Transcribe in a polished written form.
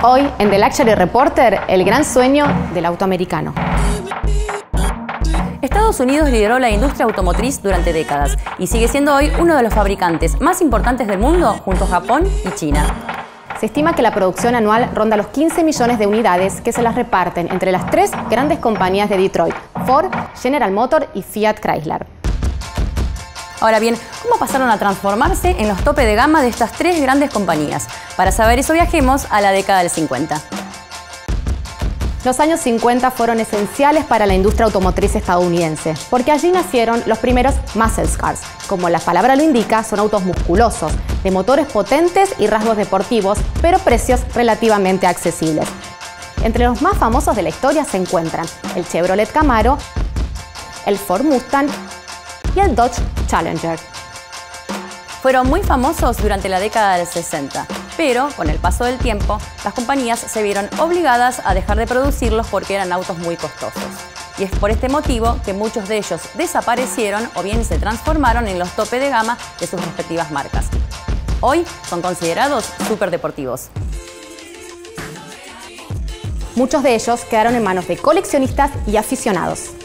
Hoy, en The Luxury Reporter, el gran sueño del auto americano. Estados Unidos lideró la industria automotriz durante décadas y sigue siendo hoy uno de los fabricantes más importantes del mundo junto a Japón y China. Se estima que la producción anual ronda los 15 millones de unidades que se las reparten entre las tres grandes compañías de Detroit: Ford, General Motors y Fiat Chrysler. Ahora bien, ¿cómo pasaron a transformarse en los tope de gama de estas tres grandes compañías? Para saber eso viajemos a la década del 50. Los años 50 fueron esenciales para la industria automotriz estadounidense, porque allí nacieron los primeros muscle cars. Como la palabra lo indica, son autos musculosos, de motores potentes y rasgos deportivos, pero precios relativamente accesibles. Entre los más famosos de la historia se encuentran el Chevrolet Camaro, el Ford Mustang y el Dodge Challenger. Fueron muy famosos durante la década del 60, pero con el paso del tiempo, las compañías se vieron obligadas a dejar de producirlos porque eran autos muy costosos. Y es por este motivo que muchos de ellos desaparecieron o bien se transformaron en los tope de gama de sus respectivas marcas. Hoy son considerados superdeportivos. Muchos de ellos quedaron en manos de coleccionistas y aficionados.